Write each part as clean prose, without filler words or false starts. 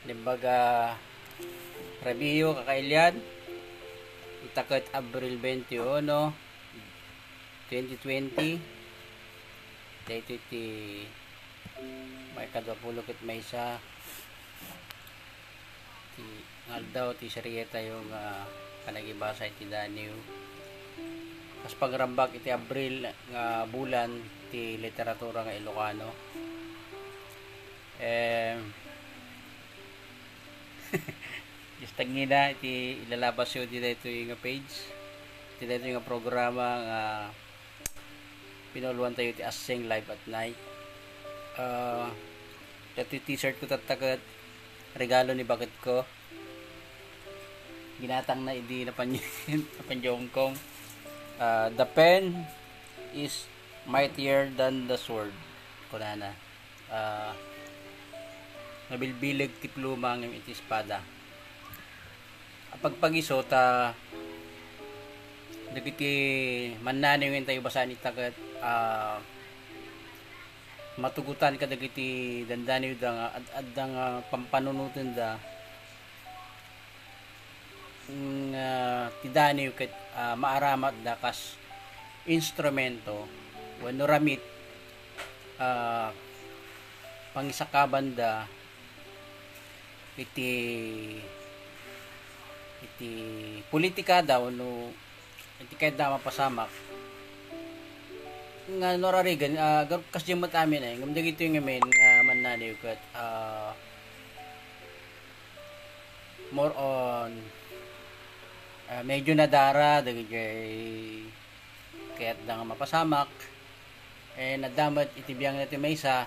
Limbaga review kakailyan itaket Abril 21, 2020 dito iti may kadwapulo ket maysa ti ngal daw ti sariyeta yung panagibasa iti Daniel kas pagrambak iti Abril nga bulan ti literatura nga Ilocano. Just tagina iti ilalabas yun dito yung page dito yung programa nga pinuluan tayo ti Asing Live at Night. Ito t-shirt ko tatagat regalo ni bakit ko ginatang na hindi napanjong kong the pen is mightier than the sword kunana nabilbilig ti pluma ng iti espada pagpagiso ta dagiti mannaning yung tayo basan itagat matugutan ka dagiti dandani da addang pampanunutan da ti dani ket maaramat da kas instrumento wenno ramit pangisakaban da iti politika daw no iti kahit da mapasamak nga norarigan kas jemot amin ay ngam dagito yung amin nga mannaniw ket more on medyo nadara dagiti kahit da nga mapasamak nadamat iti biyang natin maysa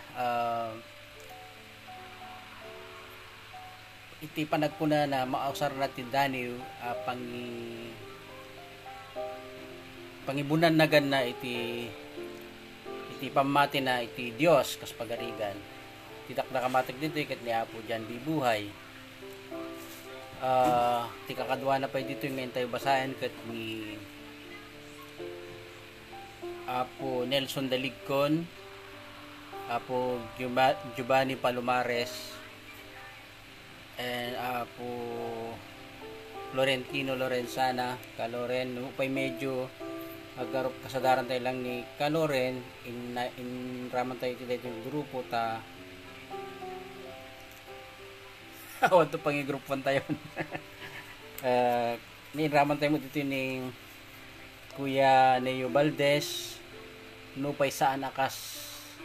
iti panagpuna na maausar natin Daniel pangibunan na gan na iti pamati na iti Dios kas pagarigan tidak na kamatig dito ikat ni Apo Jan Bibuhay ti kakadwa na pa dito yung tayo basahin kat ni Apo Nelson Daligcon, Apo Giovanni Palomares, and Apo Florentino Lorenzana Kaloren upay medyo agarop kasadaran tayo lang ni Kaloren in raman tayo dito yung grupo ta awan to pangi group 1 tayo ni raman tayo mo dito ni Kuya Neo Valdez nupay saan akas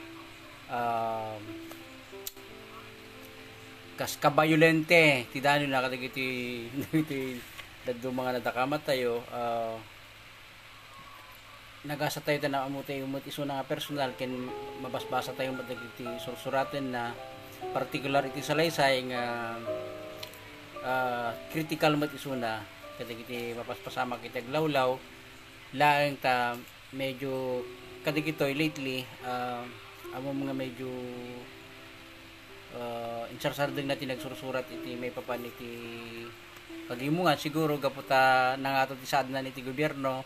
kas kabayolente ti dano na kadagiti dadto mga nadakamat tayo nagasa tayo na amutay umot iso na nga personal ken mabasbasa tayo madagiti sursuraten na particular iti salaysay nga critical mat iso na kadagiti mapaspasama kita glawlaw laeng ta medyo kadagitoy lately amo mga medyo insarsardeng natin nagsursurat iti may papan iti pagimungan siguro gaputa nangato ti saad na iti gobyerno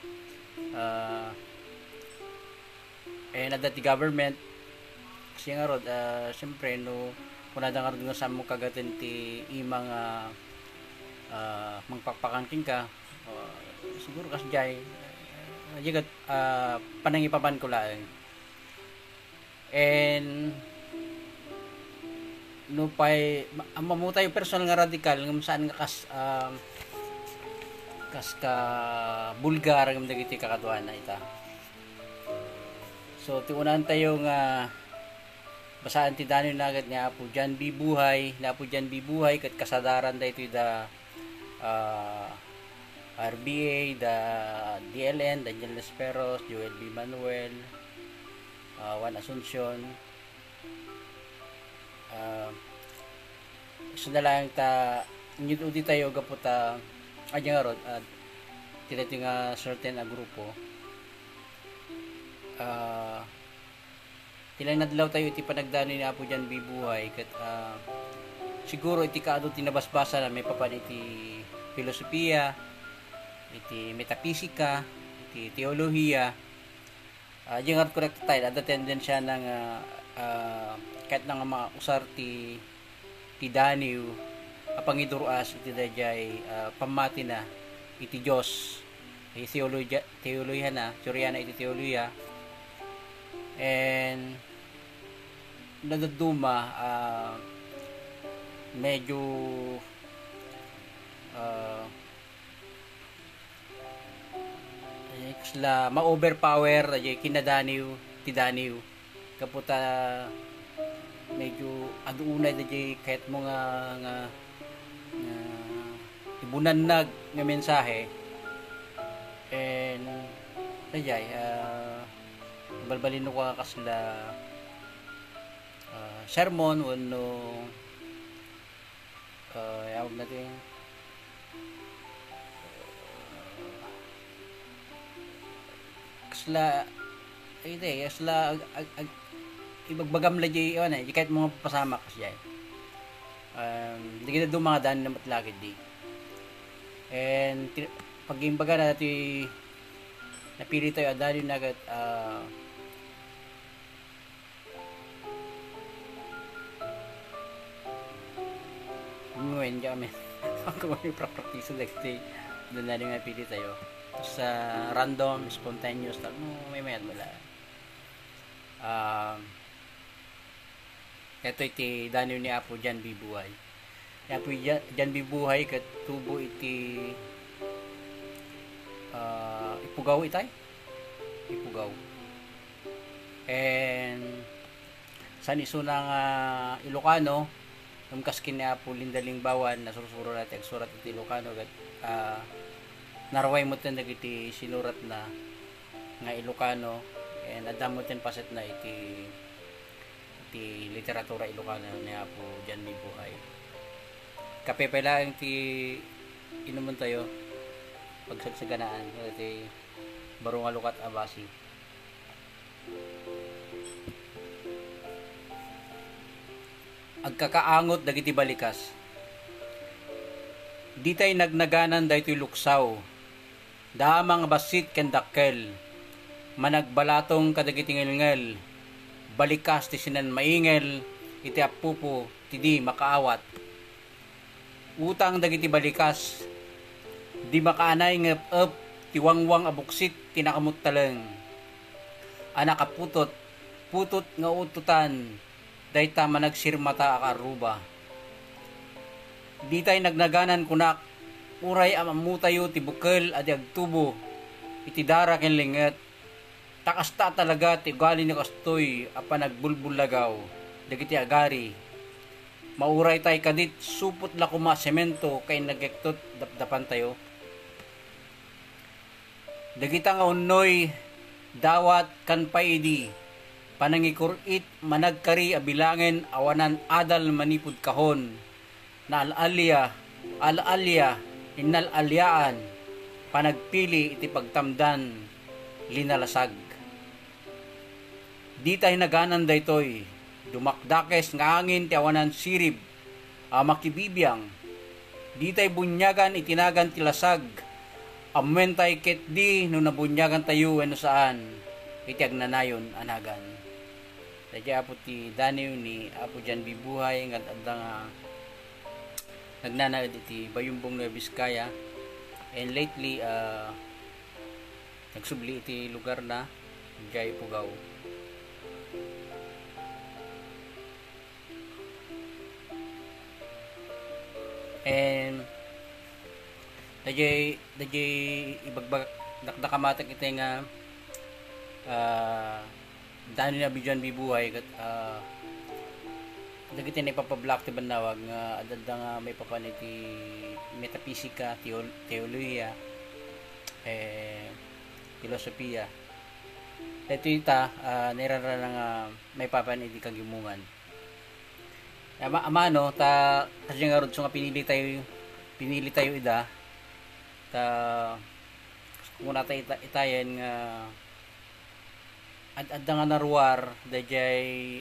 nada ti government kasi nga rod siyempre no kunada nga rod nga samo kagaten ti imang mangpakpakan king ka siguro kas jay jigat panangipapan ko lang and no pay mamutay personal nga radikal ngam saan nga kas ka bulgar ngam dagiti kakatuan na ita so tiunan tayo nga basaan ti Daniel nagat nga Apo Jan Bibuhay na Apo Jan Bibuhay ket kasadaran da ito da RBA, da DLN, Daniel Lesperos, Joel B. Manuel, Juan Asuncion. So na lang ta udi tayo gaputa nga rod tinati nga certain a grupo tilang nadlaw tayo iti panagdano ni Apo Jan Bibuhay ket siguro iti kaado tinabasbasa na may papan iti filosofiya iti metafisika iti teolohiya yung correct tayo ada tendensya ng kahit nga mga usar ti Daniel apangiduruas iti dayjay pamati na iti Dios iti teolohiya na teorya na iti teolohiya. And nadaduma medyo sila ma-overpower dayjay kinadaniw ti daniw kaputa medyo adunay dayjay kahit mo nga ibunannag nga mensahe. And dayjay balbalin ko kasla sermon wano yawag natin kasla kasla ibagbagam la jay kahit mga pasama kasi di kita doon mga daan na matlakid di. And pag imbaga natin napili tayo adali na agad ngayon kami ako may praktiso dagti doon na rin napili tayo sa random spontaneous may mayat wala. Ito iti daniw ni Apo Jan Bibuhay. Apo Jan Bibuhay kat tubo iti ipugaw itay. Ipugaw. And san iso ng Ilocano kaskin ni Apo Lindaling Bawan na sursuro natin surat iti Ilocano kat naraway mo tin iti sinurat na nga Ilocano. And adam mo tin paset na iti literatura Ilocano ni Apo Jan Bibuhay. Kape pala ang ti inuman tayo pagsagsaganaan iti barong alukat abasi. Agkakaangot dagiti balikas. Di tay nagnaganan daytoy luksaw. Damang basit ken dakkel. Managbalatong kadagiti ngel balikas ti sinan maingel iti apupo ti di makaawat. Utang dagiti balikas di makaanay ngep ti wangwang abuksit tinakamot taleng. Anak kaputot putot nga ututan dayta managsirmata akaruba. Di tay nagnaganan kunak uray amamutayo ti bukel adi agtubo iti dara ken linget. Takasta talaga ti ugali ni kastoy apan nagbulbulagaw dagiti agari. Mauray tay kadit supot la kuma semento kay nagektot dapdapan tayo. Dagita nga unnoy dawat kan paidi panangikurit managkari abilangen awanan adal manipud kahon na alalya inalalyaan panagpili iti pagtamdan linalasag. Di tayo naganan daytoy dumakdakes nga angin ti awanan sirib makibibiyang. Di tayo bunyagan itinagan ti lasag amen tayo ket di no nabunyagan tayo no saan iti agnanayon anagan. Dadya apo ti daniw ni Apo Jan Bibuhay nga adda nga nagnanaod iti Bayumbong Nueva Vizcaya. And lately nagsubli iti lugar na Jay Pugaw. And dajay ibagbag dakdakamatag iti nga dano ni Apo Jan Bibuhay kat dagiti na ipapablock ti banawag nga adada nga may papan iti metaphisika, teolohiya, filosofiya. Ito ita nirarana nga may papan iti kagimungan. Amano ta kasi nga rod so nga pinili tayo ida ta muna tayo itayen nga adda nga naruar dajay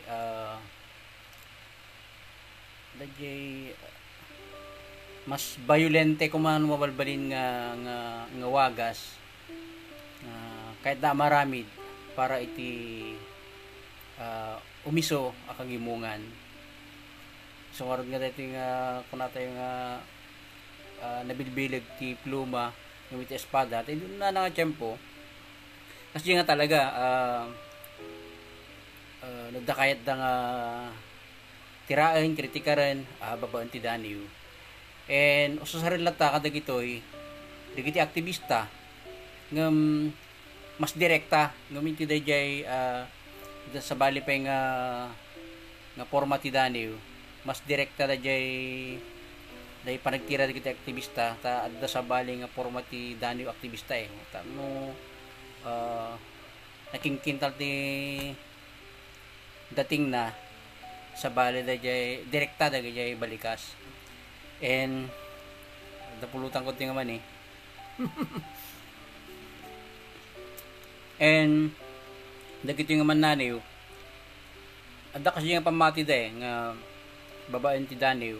mas violente kuman mabalbalin nga wagas kahit na maramid para iti umiso akagimungan. sungarod nga dito yung kunata yung nabilbilag ti pluma yung iti espada tayo doon na nga tiyempo kasi nga talaga nagdakayat da nga tiraan, kritikaran babaan ti Daniel and ususarin lata kadag ito'y digiti aktivista ngam mas direkta ngam iti dayjay sa bali pa nga forma ti Daniel mas direkta dayjay day panagtira digiti aktivista ta adda sa bali nga forma ti Daniel aktivista ta no nakingkintal ti dating na sa bali dayjay direkta dayjay balikas and napulutan ko tinga man and dagiti nga man naniw adda kasi nga pamati da nga babaen ti Daniel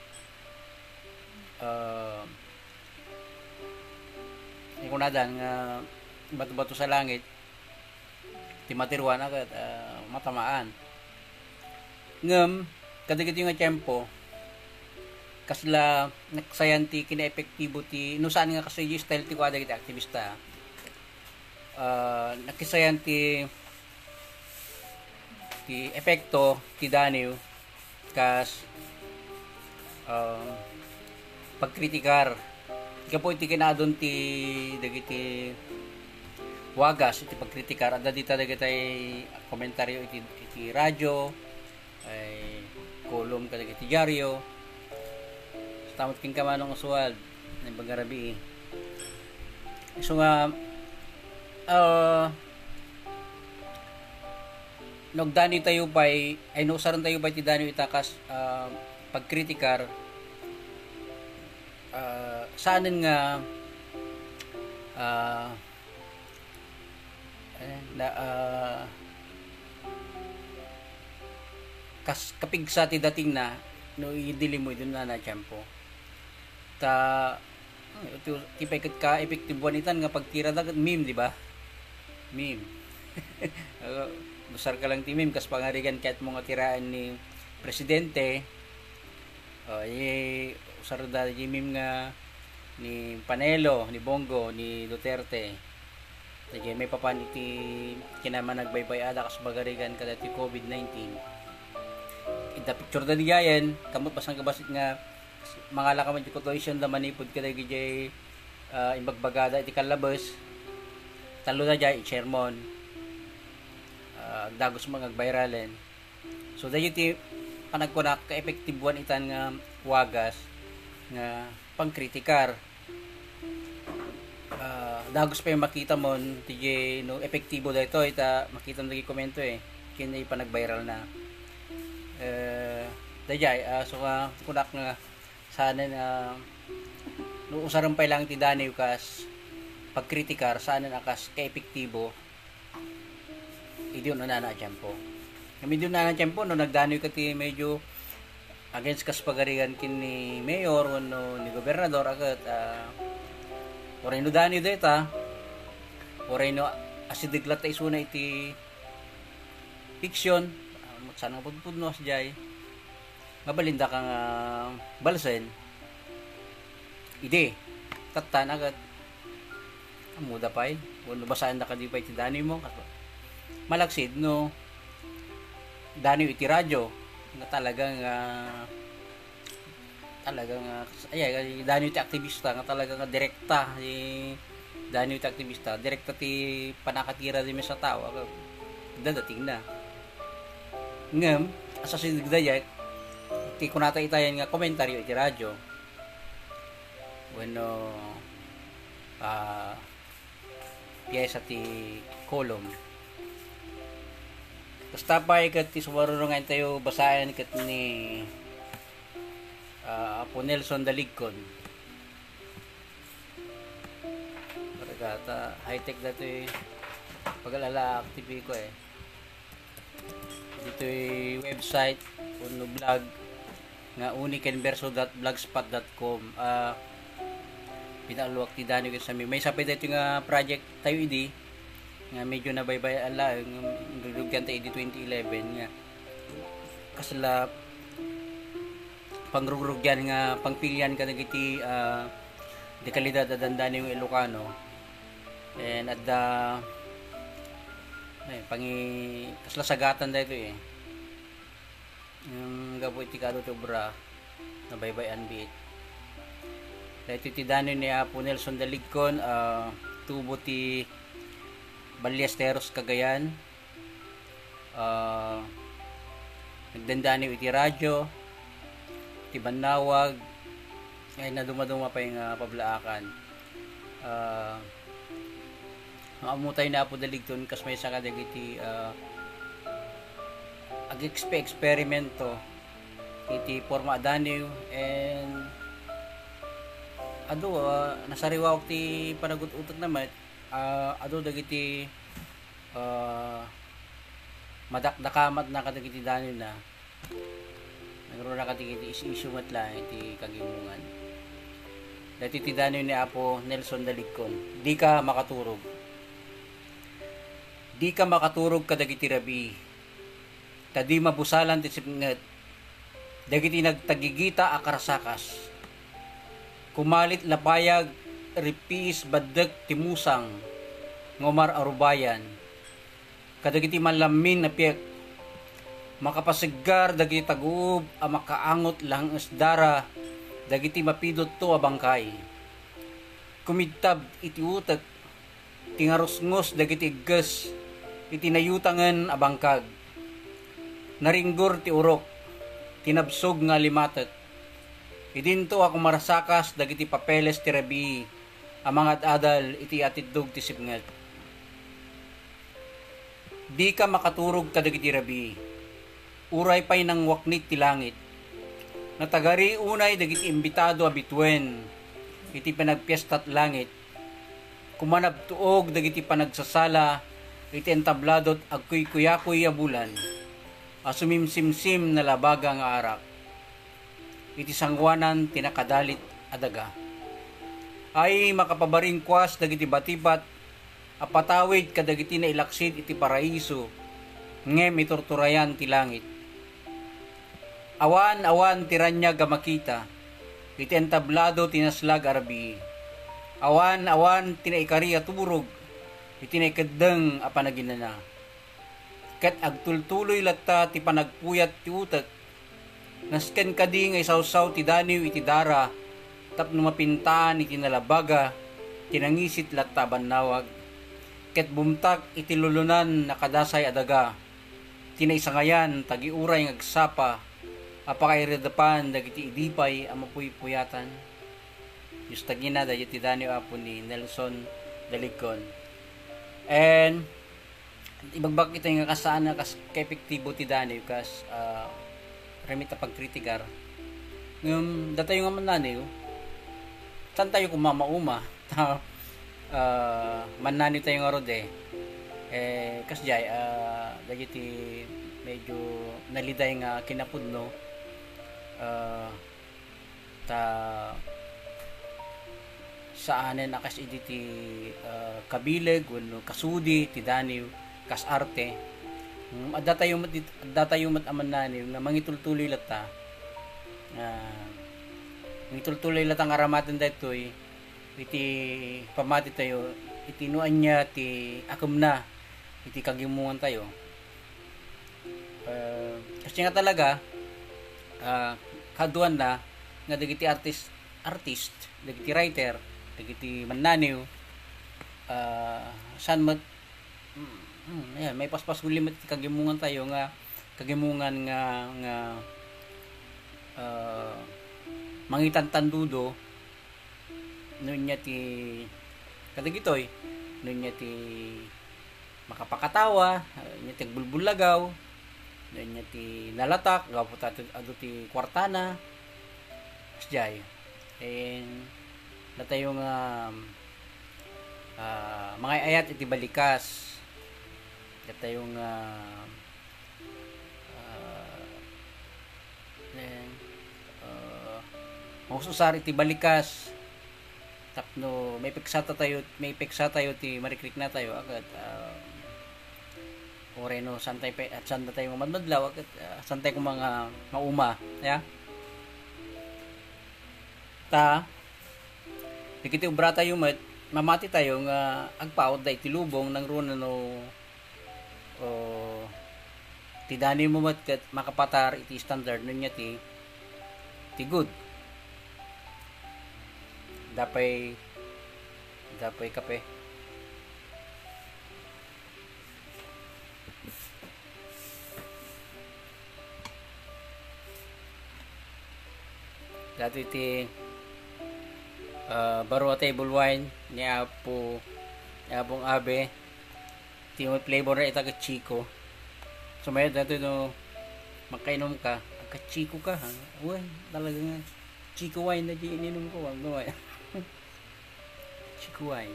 ikunadan nga bato-bato sa langit ti matirwan agad matamaan ngem kadagiti nga tiyempo kasla naksayan ti kina-epektibo ti no saan nga kasi yung style ti kuada kita aktivista nakisayan ti epekto ti Daniel kas pagkritikar ika po iti kinadon ti dagiti wagas iti pagkritikar adda dita dagiti komentaryo iti radyo ay kolom kadagiti dyaryo tamot king kamanong usual ng bagarabi so nga nagdani tayo pa'y ay nusaran tayo pa'y ti Daniel itakas pagkritikar saanin nga kapigsa ti dating na no idili mo doon na tiyempo ta tipay kat ka epektibuan itan nga pagtira dagat meme di ba meme busar ka lang ti meme kas pangarigan kahit mga tiraan ni presidente usar da di meme nga ni Panelo ni Bongo ni Duterte dagay may papan iti kinaman nagbaybay ada kas bagarigan kada ti COVID-19 ita picture da diyan kamot pasang kabasit nga mga lakaman di kotoisyon da manipod kada gijay imbagbagada iti kalabas talo da jay chairman dagos mga viralen so dayo ti panagkunak ka epektibuan itan nga wagas nga pangkritikar dagos pa yung makita mo ti no epektibo da ito ita makita mo komento kinay panag-viral na dayay so kunak nga sana na no usaran pa lang ti Daniel kas pagkritikar sana akas ka-epektibo idiyon na tiyempo kami doon na tiyempo no nagdanoy ka ti medyo against kas pagarigan kin ni mayor o no, ni gobernador agad oray no Daniel deta oray no asidiglat ta isuna iti fiction sana pagpudno asjay mabalinda kang balsen ide tatan agad amuda pay wano basaan na kadipay ti Daniel mo malaksid no Daniel iti radyo na talagang Daniel ti aktivista nga talagang direkta Daniel ti aktivista direkta ti panakatira di sa tao dadating na ngem asasin digdayat ti kunata itayan nga komentaryo iti radyo bueno piyesa ti kolom basta pa ikat ti sumarunungan tayo basayan ikat ni Apo Nelson Daligcon paragata high-tech dato pag-alala active ko dito website uno blog nga unikenverso.blogspot.com pinaluwak ti Daniel sa may sapay dito nga project tayo idi nga medyo nabaybay ala ng rugyan tayo idi 2011 nga kasla pangrugrug yan nga pangpilyan ka dagiti di kalidad adandani yung Ilocano. And at the pangi kaslasagatan dito yung gapo iti kado to bra na baybayan bit dito ti dano ni Apo Nelson Daligcon tubo ti Ballesteros Cagayan. Nagdandani iti radyo ti Banawag ay naduma-duma pa yung pablaakan. Maamutay na Apo Daligton kas may saka dagiti ag-experimento iti forma adaniw and nasariwa ti panagut-utot naman dagiti madakdakamat na kadagiti daniw na nagro na kadagiti issue matla iti kagimungan dati ti daniw ni Apo Nelson Daligcon. Di ka makaturog kadagiti rabi tadi mabusalan ti sipnget dagiti nagtagigita akarasakas kumalit lapayag ripis baddek timusang ngomar arubayan kadagiti malamin na piyek makapasigar dagiti taguub a makaangot lang isdara dagiti mapidot to a bangkay kumitab iti utek tingarusngos dagiti igges iti nayutangen a bangkag naringgor ti urok tinabsog nga limatet idinto ako marasakas dagiti papeles ti rabi ang mga adal iti atidog ti sipnget. Di ka makaturog kadagiti rabi uray pay nang waknit ti langit natagari unay dagiti imbitado a bitwen iti panagpiestat langit kumanabtuog dagiti panagsasala iti entabladot agkuy-kuyakoy a bulan asumimsimsim na labaga nga arak iti sangwanan tinakadalit adaga ay makapabaringkwas dagiti batibat apatawid kadagiti na ilaksid iti paraiso ngem itorturayan ti langit awan tiranya gamakita iti entablado tinaslag arabi awan tinaikari at turog iti naikadeng a panaginana ket agtultuloy latta ti panagpuyat ti utek nasken kadi nga isawsaw ti daniw iti dara tapno mapintaan iti nalabaga tinangisit latta Banawag ket bumtak iti lulunan nakadasay adaga tinaisangayan tagiuray ng agsapa apakairidapan dagiti idipay a mapuypuyatan yustagina dagiti daniw Apo ni Nelson Daligcon. And ibagbag ito nga kasaan na ka-epektibo ti daniw kas remita pagkritikar ngam datayo nga mananiw tan tayo kumamauma manani tayo nga rode kas jay dagiti medyo naliday nga kinapudno ta saanen akas iditi kabileg wenno kasudi ti daniw kas arte adda tayo mat aman naniw nga mangitultuloy lata mangitultuloy lata nga aramaten daytoy iti pamati tayo iti nuan niya ti akum na iti kagimungan tayo kasi nga talaga kaduan na nga dagiti artist dagiti writer dagiti mannaniw san mat ayan, may paspas ko limit kagimungan tayo nga kagimungan nga mangitan tandudo nun niya ti kadagitoy nun niya ti makapakatawa nun niya ti bulbulagaw nun niya ti nalatak gapot ado ti kwartana kasjay and natayo nga mga ayat iti balikas natayo nga mahususar iti balikas tapno may peksata tayo ti marikrik na tayo agad oreno santay at santa tayo madmadlaw agad santay ko mga mauma ya Ta dikiti ubra tayo mamati tayo nga agpaod da itilubong ng runa no o ti dani mo mat ket makapatar iti standard nun nya ti good dapay kape dati ti baro table wine ni apong abe ti may flavor na itaga Chico so may dati no makainom ka agka Chico ka ha uy talaga nga Chico wine na di ininom ko wag no Chico wine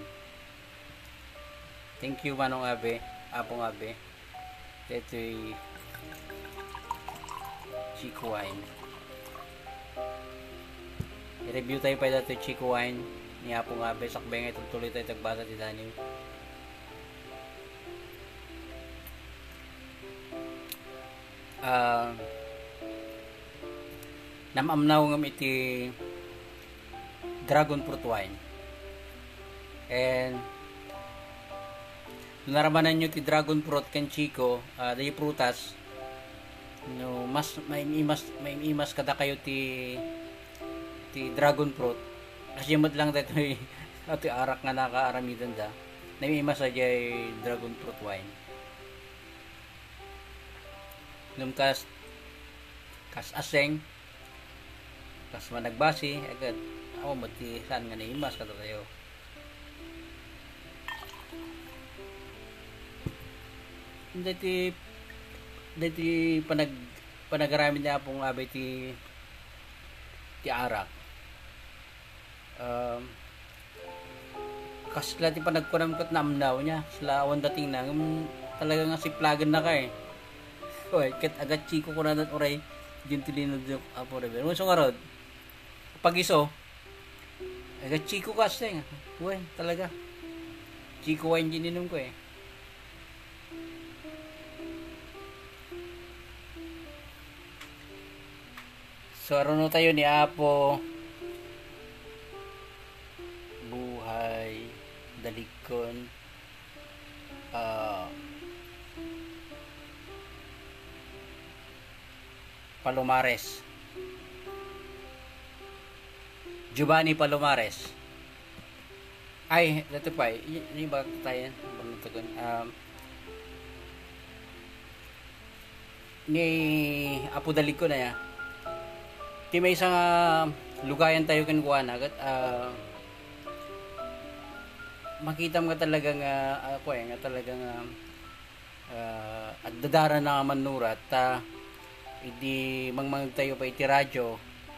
thank you manong abe apong abe deto'y Chico wine i-review tayo pa dito Chico wine ni apong abe sakbay nga itong tuloy tayo tagbasa ti Daniel namamnaw ngam iti dragon fruit wine and naramanan nyo ti dragon fruit ken Chico dahi prutas no mas may imas kada kayo ti dragon fruit kasi yamot lang dito ati arak nga nakaaramidan da na may imas ajay dragon fruit wine nung kas aseng kas managbasi agad ako mati saan nga naimas kada tayo dati panagaramin niya pong abay ti arak kasi sila ti panagkunam kat namnaw niya sila awan dating na talaga nga siplagan na ka oy ket agad Chico ko na oray dintilino duk apo rebe mo so ngarod pag iso agad Chico ka sing oy talaga Chico wine gininom ko so aron tayo ni Apo buhay dalikon Palomares Giovanni Palomares ay dito pa ini ba tayo ni Apo dalikon na ya ti may isang lugayan tayo kankuan agad makita mo ka talaga nga nga talaga nga at dadara na manurat idi mangmang tayo pa iti radyo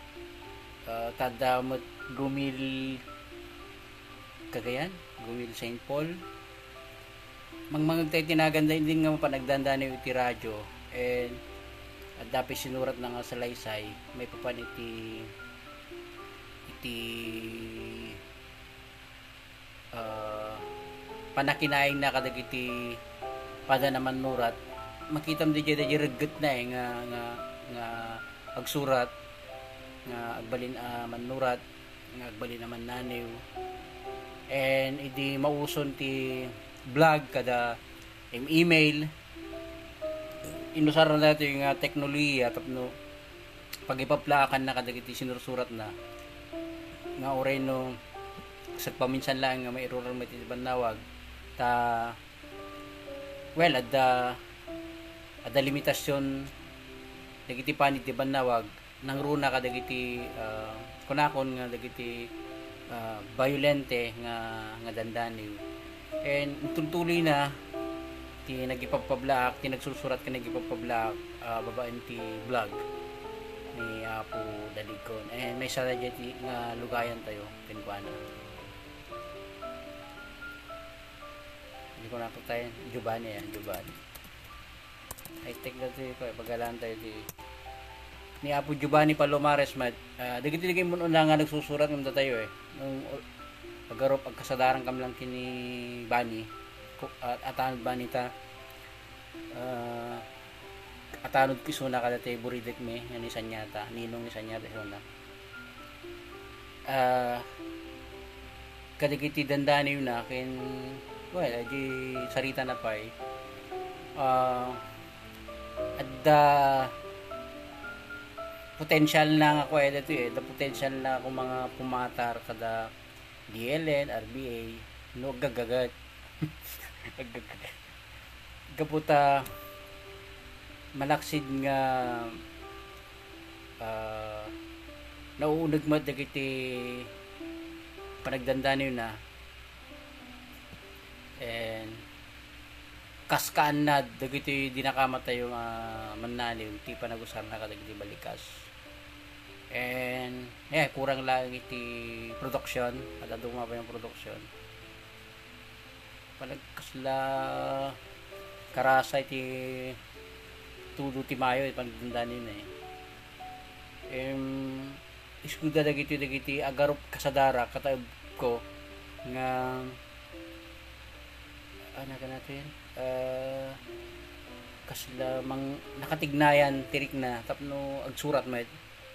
tada gumil Cagayan gumil St. Paul mangmang tayo tinaganda hindi nga mapanagdanda na iti radyo and at dapat sinurat na nga sa laysay may papan iti panakinaing na kadagiti pada naman nurat makitam di jay reget na nga agsurat nga agbalin manurat nga agbalin naman naniw and idi mauson ti blog kada email inusar na natin yung teknolohiya tapno pag ipaplakan na kadagiti sinursurat na nga oray no sa paminsan lang nga may error may tinibannawag well ada limitasyon dagiti panit ti bannawag nang runa ka dagiti kunakon nga dagiti violente nga dandaniw and tultuloy na ti nagipapablaak ti nagsusurat ka nagipapablaak babaen ti vlog ni Apo dalikon and may sadya ti nga lugayan tayo pinkuana hindi ko nakita tayo Giovanni I take that ko pagalan tayo ni Apo Giovanni Palomares dagiti mo na nga nagsusurat ng tayo nung pagarop agkasadaran kam lang kini Bani atanod Bani ta atanod kisuna kada tayo buridek me ni Sanyata ninong ni Sanyata sona ah kadagiti dandani na ken well di sarita na pa adda potential na nga ko dito the potential na ako mga pumatar kada DLN, RBA no gagagat gaputa malaksid nga nauunag mo dagiti panagdandani na and kaskaan na dagiti dinakamatay yung manaliw ti panagusar na kadagiti balikas and kurang lang iti production at aduma pa yung production panagkasla karasa iti tudo ti mayo iti panagdandani na iskuda dagiti agarop kasadara kataib ko nga ano ka natin kasla mang nakatignayan tirik na tapno agsurat med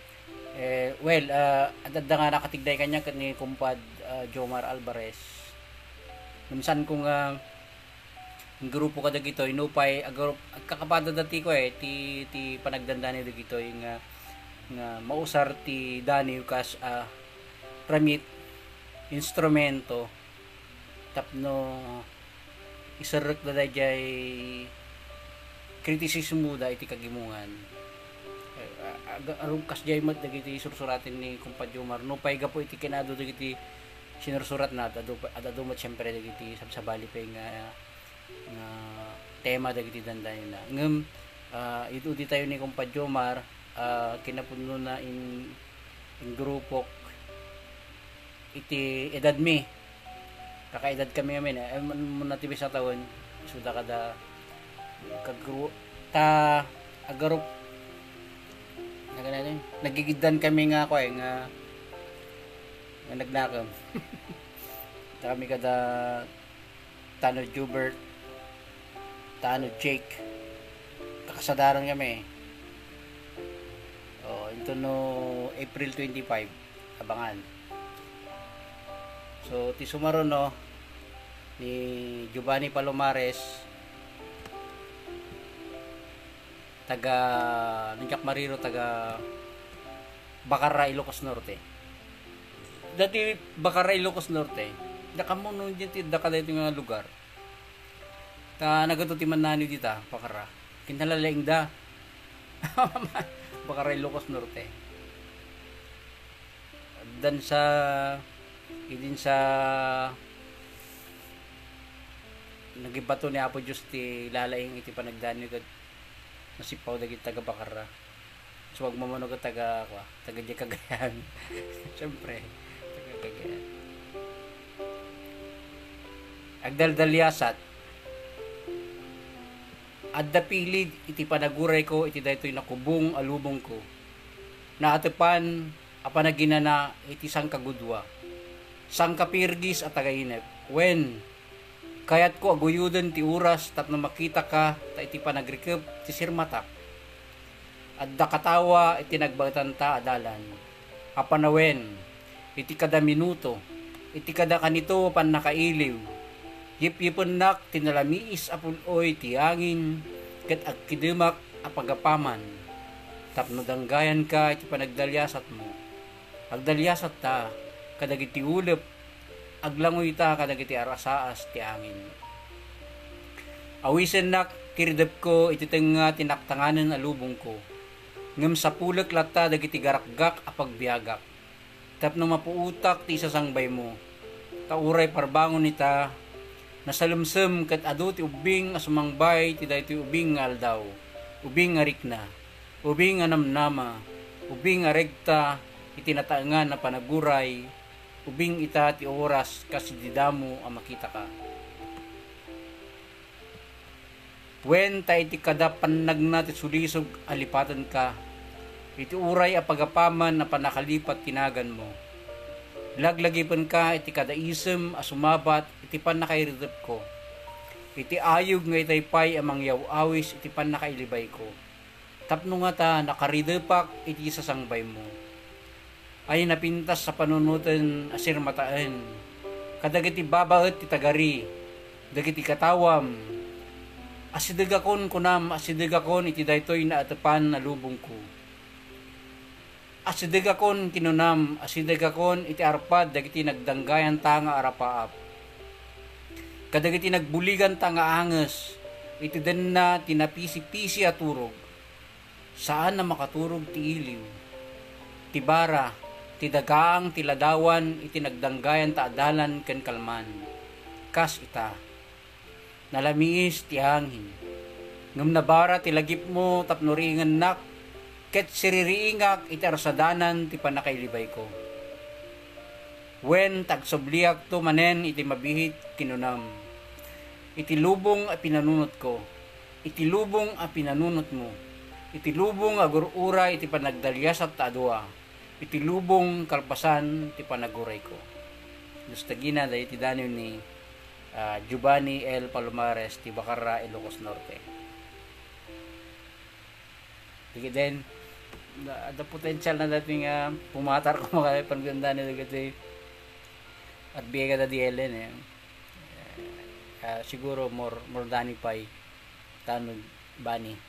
adda nga nakatigday kanya ni kumpad Jomar Alvarez minsan kung grupo ka dagito inupay agarop agkakapada dati ko ti panagdandani dagito nga mausar ti dani kas ramit instrumento tapno isarek da dayjay kritisismo da iti kagimungan arum kas jay mat dagiti sursuratin ni kumpad Jomar no pay gapo iti kinado dagiti sinursurat na adado mat syempre dagiti sabsabali pay nga tema dagiti dandayon na ngem ito di tayo ni kumpad Jomar kinapuno na in grupok iti edad mi kakaedad kami amin muna tibi sa taon suda kada kagru ta agarop nagigidan kami nga ko nga nagnakam ta kami kada Tano Jubert Tano Jake kakasadaran kami ito no April 25 abangan so ti sumaro no ni Giovanni Palomares taga Ninjak Mariro taga Bacarra Ilocos Norte dati Bacarra Ilocos Norte nakamuno dito dakada ito nga lugar ta nagatuti man nani dita Bacarra kinalalaing da Bacarra Ilocos Norte dan idin sa nagibato ni Apo Diyos ti lalaing iti panagdani kat nasipaw dagiti taga Bacarra so wag mamano ka taga di Cagayan syempre taga Cagayan agdaldalyasat adda pilid iti panaguray ko iti daytoy nakubong alubong ko naatepan apanaginana iti sangkagudwa sangkapirgis at tagainep when kayat ko aguyuden ti oras tapno makita ka ta iti panagrikep ti sirmatak adda katawa iti nagbagtanta adalan apanawen iti kada minuto iti kada kanito pan nakailiw yip-yipenak tinalamiis apuloy ti hangin ket agkidemak apagapaman tapno danggayan ka iti panagdalyasat mo agdalyasat ta kadagiti ulep aglangoy ta kadagiti arasaas ti hangin awisen nak tiridep ko iti tenga tinaktanganen alubong ko ngem sa pulek latta dagiti garakgak apagbiagak tapno mapuutak ti sasangbay mo kauray parbangon nita nasalumsem ket adu ti ubing asumangbay ti daytoy ubing nga aldaw ubing nga rikna ubing nga namnama ubing nga regta iti nataengan na panaguray ubing ita ti oras kasi didamo ang makita ka wen ta iti kada panagna ti sulisog alipatan ka iti uray a pagapaman na panakalipat tinagan mo laglagipan ka iti kada isem a sumabat iti panakairidep ko iti ayog nga itaypay amang yaw-awis iti panakailibay ko tapno nga ta nakaridepak iti sasangbay mo ay napintas sa panunutan asir mataan. Kadagiti babaet ti tagari, dagiti katawam, asidagakon kunam, asidagakon iti daytoy na atapan na lubong ko. Asidagakon kinunam, asidagakon iti arpad, dagiti nagdanggayan tanga arapaap. Kadagiti nagbuligan tanga anges, iti den na tinapisi-pisi at turog. Saan na makaturog ti iliw? Ti bara, ti dagang tiladawan iti nagdanggayan ta adalan ken kalman. Kas ita. Nalamiis ti hangin. Ngem nabara ti lagip mo tapno ringan nak ket siririingak iti arsadanan ti panakailibay ko. Wen tagsobliak to manen iti mabihit kinunam. Iti lubong a pinanunot ko. Iti lubong a pinanunot mo. Iti lubong agurura iti panagdalyasat ta adua. Iti lubong kalpasan ti panaguray ko. Gustagina da iti danyo ni Giovanni L. Palomares ti Bacarra, Ilocos Norte. Sige din, ada potential na dating pumatar ko mga pangganda nila kasi at biya ka da di Ellen siguro more dani pa'y tanong bani.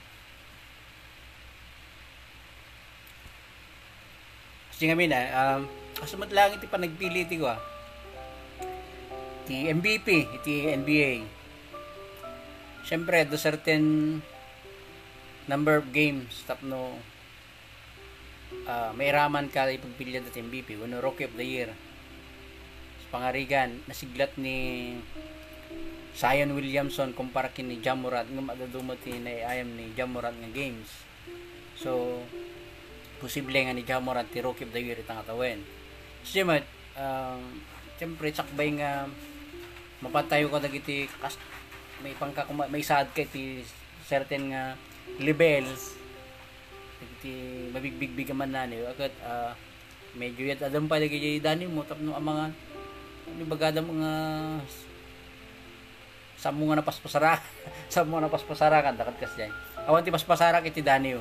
Kasi nga asumat lang iti panagpili iti ko iti MVP, iti NBA. Siyempre, do certain number of games tapno may raman ka ipagpilian iti MVP, wano Rookie of the Year. Sa pangarigan, nasiglat ni Zion Williamson kumpara kin ni Ja Morant ngem adadumot ni ayam ni Ja Morant nga games. So posible nga ni Ja Morant ti Rookie of the Year itang atawen. So siyempre sakbay nga mapatayo ka dagiti may pangka may sad kay ti certain nga levels dagiti mabigbig man nani agad medyo yat adam pa dagiti dani mo tapno ang mga bagada mga samo nga napaspasara samo nga napaspasara kan dakat kasyan awan ti paspasara iti dani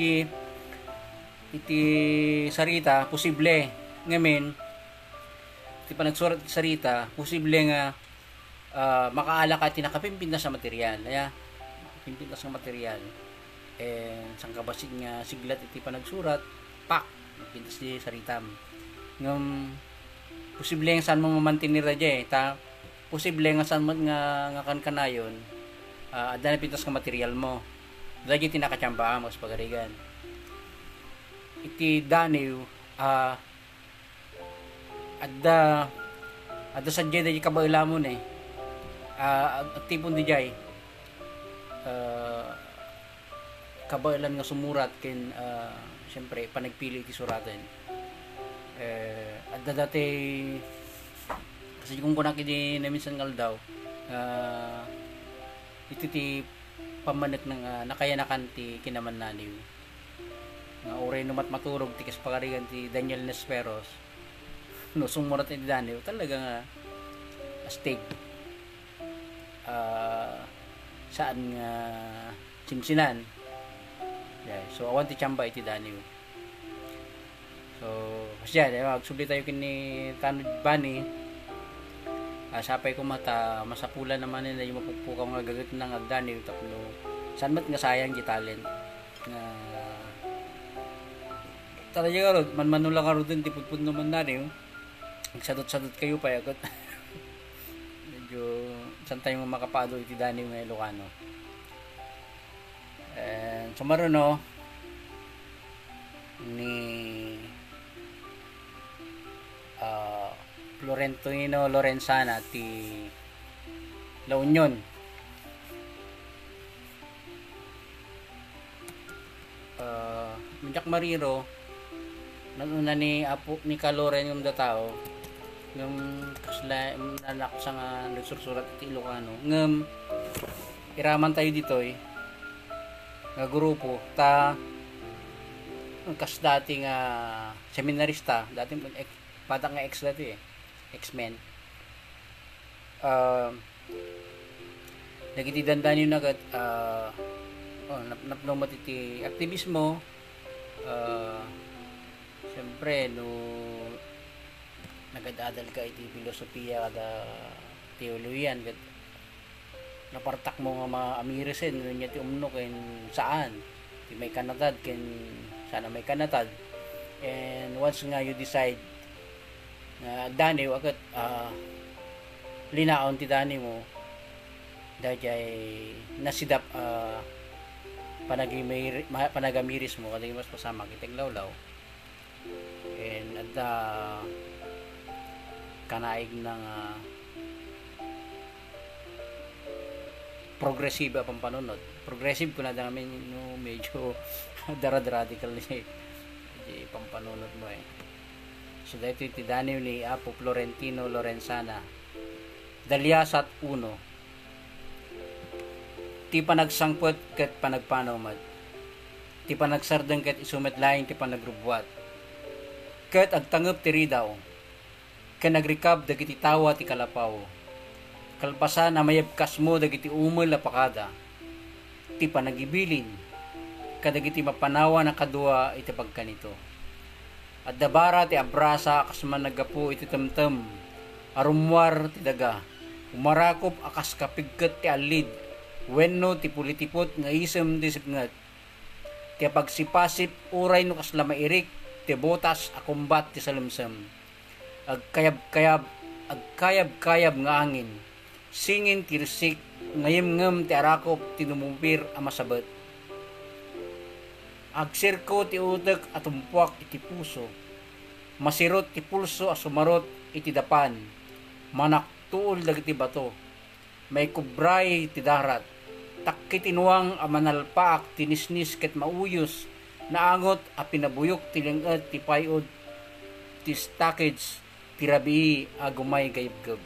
iti sarita posible ngamen iti panagsurat iti sarita posible nga makaala ka tinakapimpintas sa material pimpintas sa material sang kabasid nga siglat iti panagsurat pak pintas di saritam ngam posible nga saan mo mamantinir radya ta posible nga saan mo nga kan kanayon adana pintas nga material mo dahil tinakatsamba mo sa pagarigan iti daniw adda sadya dahil kabaila mo tipon di jay kabailan nga sumurat ken syempre panagpili ti suraten adda dati kasi kung kunak di naminsan ngal daw iti ti pamanek ng nakayanakan ti kinaman naniw nga oray numat maturog ti kas pagarigan ti Daniel Nesperos no sumurat ti daniw talaga nga astig saan nga simsinan so awan ti tsamba iti daniw so kasi magsubli tayo kini Tanod Bani sapay ko mata masapulan naman nila yung mapukpukaw nga gagat ng agdaniw tapno saan mat nga sayang di talent nga talaga nga ron manmanulang nga ron din tipudpud naman naniw nagsadot-sadot kayo pa yagot medyo saan tayo makapado iti daniw nga Ilocano and sumaruno ni Florentino Lorenzana ti La Union Jack Mariro nanuna ni apo ni Kaloren yung datao ng kasla nanak sa nga nagsursurat ti Ilocano ngem iraman tayo ditoy nga grupo ta kas dati nga seminarista dati patak nga ex dati X-Men nagitidandan yun agad napnomat iti aktivismo Siyempre, no nagadadal ka iti filosofiya kada teoloyan kat napartak mo nga mga amirisen no niya ti umno ken saan ti may kanatad ken sana may kanatad, and once nga you decide nga agdani agad linaon ti dani mo dahil nasidap panagamiris mo kada mas pasama kitag lawlaw, and at kanaig ng progressive ang panunod. Progressive ko na namin no, medyo darad-radical niya pampanunod mo eh. So dito iti Daniel ni Apo Florentino Lorenzana Dalyasat 1 ti panagsangpot ket panagpanomad ti panagsardeng ket isumet laing ti panagrubwat ket agtangep ti ridaw ken nagrikab dagiti tawa ti kalapaw kalpasan na mayabkas mo dagiti umol na pakada ti panagibilin kadagiti mapanawa na kadua iti pagkanito at dabara ti abrasa kasman nagapu iti temtem arumwar ti daga umarakop akas kapigket ti alid wenno ti pulitipot nga isem ti sipnget ti pagsipasip uray no kasla mairik ti botas akumbat ti salemsem agkayab-kayab nga angin singin ti risik ngayem-ngem ti arakop ti numumpir a masabet agsirko ti utek at umpuak iti puso masirot ti pulso a sumarot iti dapan manaktuol dagiti bato may kubray ti darat takki tinuang a manalpaak tinisnis ket mauyos naangot a pinabuyok ti lenget ti payod ti stockage ti rabii agumay gayibgab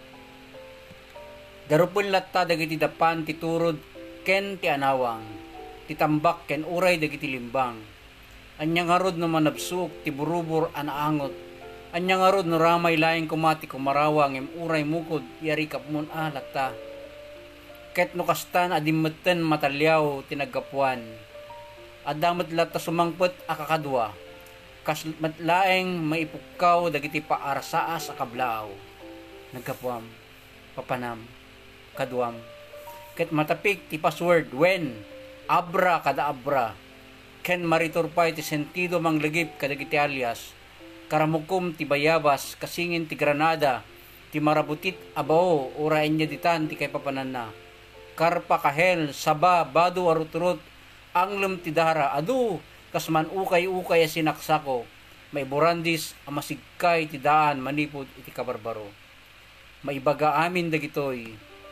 darupon latta dagiti dapan ti turod ken ti anawang ti tambak ken uray dagiti limbang anyang harod no manabsuk ti burubur anaangot anyang harod no ramay laing kumati kumarawang em uray mukod yari kapmun latta ket no kastan adimetten matalyaw ti naggapuan adamet latta sumangpet akakadwa kas matlaeng maipukkaw dagiti paarsaas a kablaaw nagkapuam papanam kaduam ket matapik ti password when abra kada abra ken mariturpay ti sentido manglagip kadagiti alias karamukom ti bayabas kasingin ti granada ti marabutit abao uraen niya ditan ti kay papanana karpa kahel saba badu aruturut anglem ti dara adu kasman ukay-ukay a sinaksako may burandis a masigkay ti daan manipod iti kabarbaro maibaga amin dagitoy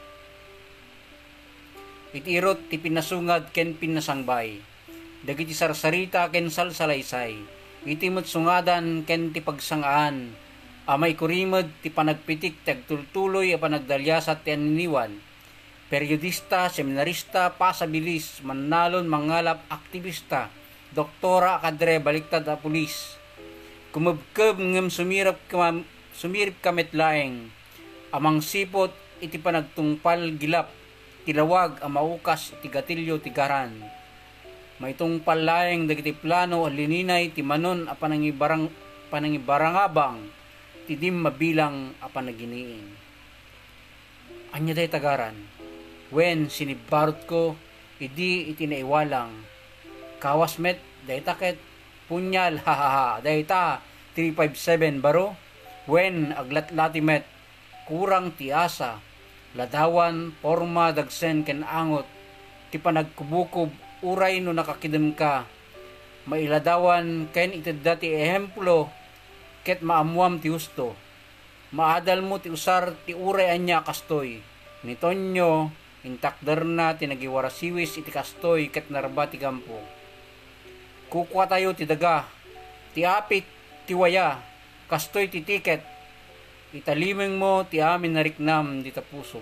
iti irot ti pinasungad ken pinasangbay dagiti sarsarita ken salsalaysay iti metsungadan ken ti pagsangaan amay kurimed ti panagpitik ti agtultuloy a panagdalyasat ti aniniwan periodista, seminarista, pasabilis, mannalon, mangalap, aktivista, doktora, kadre, baliktad a pulis. Kumubkeb ngem sumirip kametlaeng, amang sipot iti panagtungpal gilap, tilawag a maukas iti gatilyo ti garan. May tungpal laeng dagiti plano a lininay ti manon a panangibarangabang ti dim mabilang a panaginiin. Anya day tagaran. When sinibarot ko, idi itinaiwalang. Kawasmet, daytaket, punyal, hahaha, dayta, 357 baro. When aglatlatimet, kurang tiasa, ladawan, porma, dagsen, ken angot, ti panagkubukob, uray no nakakidem ka, mailadawan, ken itedda ti ehemplo, ket maamuam ti husto, maadal mo ti usar, ti uray anya kastoy, nitonyo, intakder na tinagiwarasiwis iti kastoy ket narba ti gampo. Kukwa tayo ti daga, ti apit ti waya, kastoy ti tiket, italimeng mo ti amin nariknam di tapusom.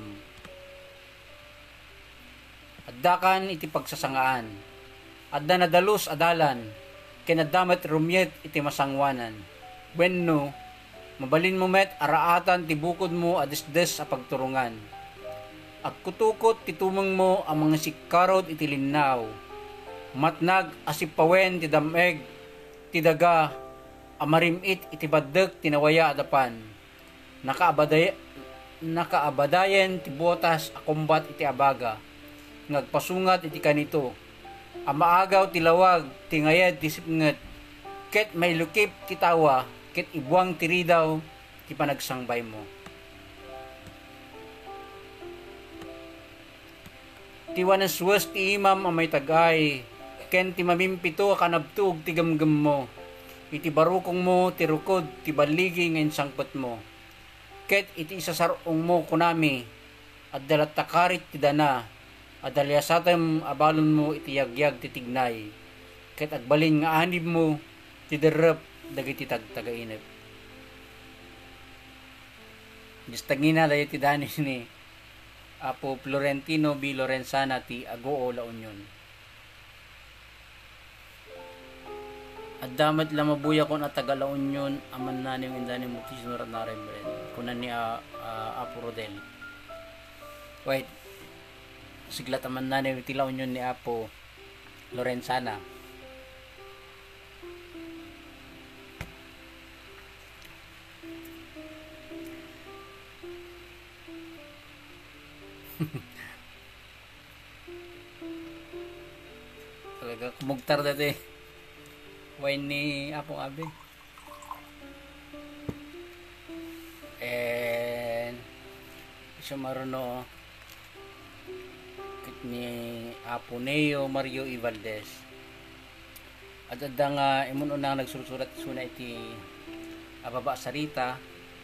Addakan iti pagsasangaan, adda nadalos adalan, kenadamet rumyet iti masangwanan. Wenno, mabalin mo met araatan ti bukod mo adisdes a pagturungan. Agkutukot titumeng mo ang mga sikarod iti linnaw. Matnag asipawen ti dameg, ti daga, amarimit iti baddek tinawaya adapan, nakaabadayen ti botas akumbat iti abaga, ngagpasungat iti kanito, amaagaw ti lawag ti ngayad ti sipnget, ket may lukip ti tawa, ket ibuang ti ridaw ti panagsangbay mo. Ti wanaswas ti imam amay tagay, ken ti mamimpito kanabtug ti gamgam mo, iti barukong mo ti rukod ti baligi ngayon sangpot mo, ket iti isasarong mo kunami, at dalat takarit ti dana, at dalyasatem abalon mo iti yagyag ti tignay, ket agbalin nga anib mo ti derep dagiti tagtagainep. Gistagina dayo ti dani ni Apo Florentino B. Lorenzana ti Agoo La Union. At damat lamabuya kon at taga La Union aman na ni indani mo ti sinurat na rin kunan ni Apo Rodel. Wait, siglat aman na ni ti La Union ni Apo Lorenzana. Talaga kumugtar dati wine ni Apong Abi. And siya maruno kit ni Apo Neo Mario Ivaldes. At adda nga imun unang nagsusurat suna iti ababa sarita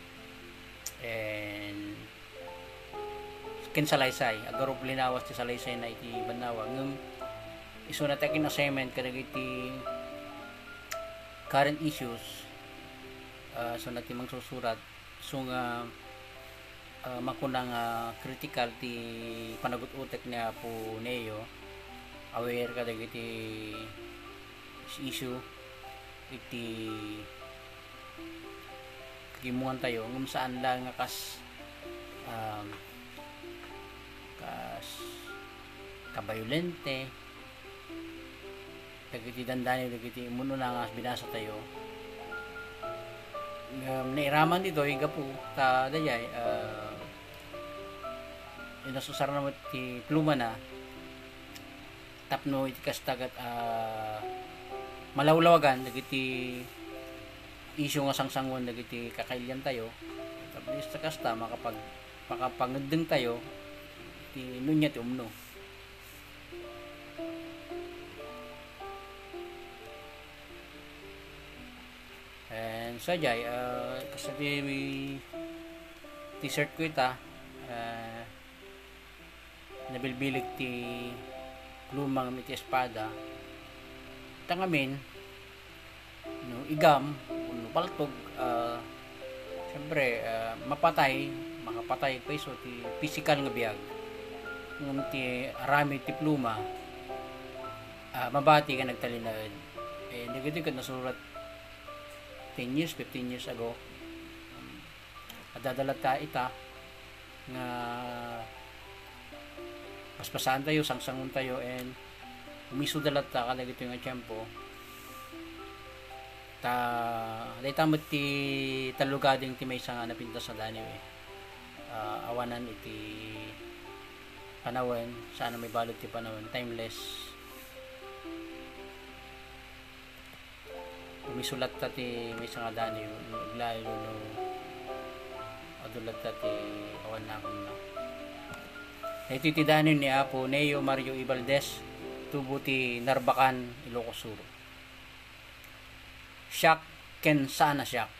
and ken salaysay agarop linawas ti salaysay na iti banawa ngem iso na takin assignment kadag iti current issues so na ti mangsusurat so nga makunang critical ti panagut-utek ni Apo Neo aware kadag iti issue iti gimuan tayo ngem saan lang nga kas kabayolente dagiti dandani dagiti muno na nga binasa tayo nairaman dito higa po ta dayay inasusar na ti pluma na tapno iti kastagat malawlawagan dagiti isyu nga sangsangon dagiti kakailyan tayo tapos sa kasta makapangedeng tayo ti nunya ti umno. And sajay kasi ti circuit nabilbilig ti lumang iti espada tangamin no igam no paltog syempre makapatay pa iso ti physical nga biag ngum ti arami ti pluma mabati ka nagtalinaed negati ka nasurat 10 years 15 years ago at dadalat ta ita nga paspasan tayo sangsangon tayo and umiso dalat ta kadag ito nga tiyempo day tamot ti talugading ti may nga napinta sa dani awanan iti panahon sana may balot ti panahon timeless umisulat ta ti may nga dani lalo no adulat ta ti awan na akong na ito ti dani ni Apo Neo Mario Ivaldes tubo ti Narbacan Ilocos Sur. Siak ken sana siak.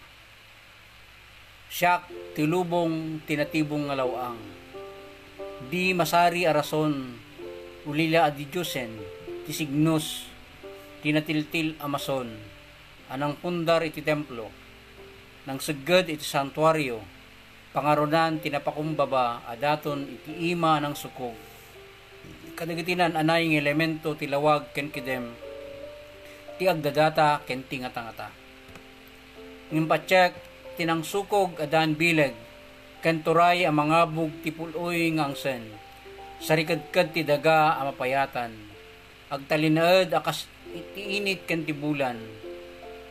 Siak ti lubong tinatibong nga lawang. Di masari arason ulila adi Diyosen ti signos tinatiltil amason anang pundar iti templo nang seged iti santuario pangaronan tinapakumbaba adaton iti ima ng sukog kadagitinan anay ng elemento ti lawag ken kidem ti agdadata ken ti ngata-ngata ngimpatsek tinang sukog adan bileg ken turay a mangabog ti puloy ngangsen sarikadkad ti daga a mapayatan agtalinaed akas iti init ken ti bulan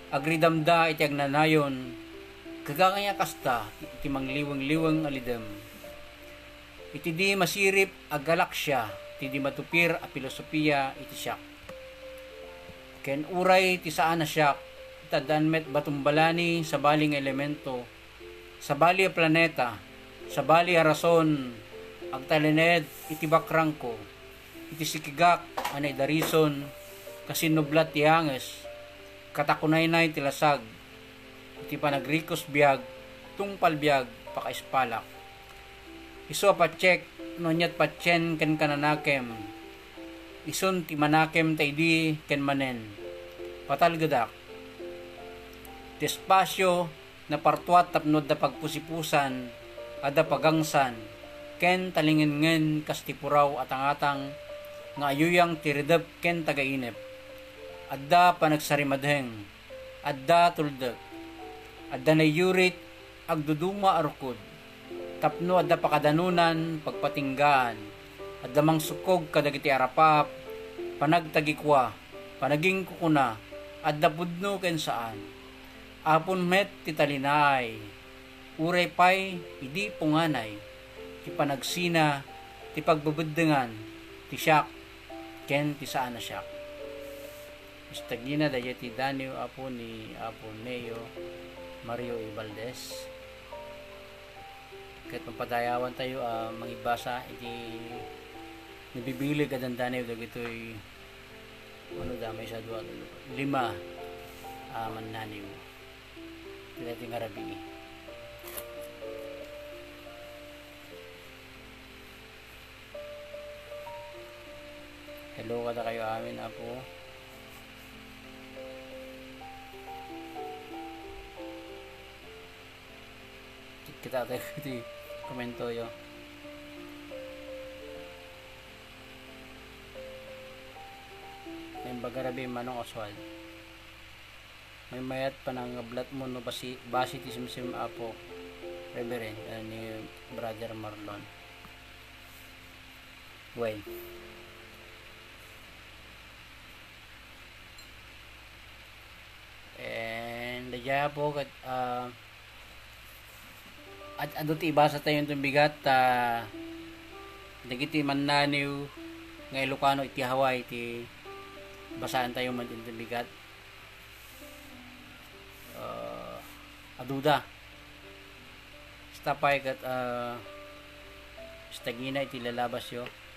agridamda iti agnanayon, kagangaya kasta iti mangliwang-liwang alidem. Iti di masirip agalaksya, iti di matupir a filosofiya iti siyak. Ken uray ti saan na siyak, itadanmet batumbalani sa baling elemento, sa bali a planeta, sa bali a rason, agtalened iti bakrang ko, iti sikigak anay darison, kasinublat ti hanges, katakunay-nay ti lasag, iti panagrikos biag, tungpal biag, pakaispalak. Iso patsek, nonyat patsen ken kananakem, ison ti manakem taydi ken manen, patalgadak, ti espasyo na partuat tapnod da pagpusipusan, ada pagangsan, ken talingengen kastipuraw atangatang, nga ayuyang tiridep ken tagainep, adda panagsarimadheng, adda tuldag, adda na yurit, agduduma arukod, tapno adda pakadanunan, pagpatinggaan, adda mang sukog kadagiti arapap, panagtagikwa, panaging kukuna, adda pudno ken saan, apon met titalinay, uray pay, idi punganay, ti panagsina, ti pagbabuddengan, ti siyak, ken ti saan na siyak. Istagina daya ti Danio apo ni Apo Neo Mario Ibaldes. Kahit mapadayawan tayo mangibasa iti nabibilig at ang Danio dagitoy ano damay sa 5 mananiw tila ting Arabi. Hello kada kayo amin apo. Kita tayo di komento yo. May bagarabi manong Oswald. May mayat panangablat mo no basi ti simsim apo Reverend ni Brother Marlon. Wait. And daya po at ado ti ibasa tayo itong bigat dagiti mannaniw nga Ilocano iti Hawaii iti basaan tayo man itong bigat aduda stapay kat stagina iti lalabas yo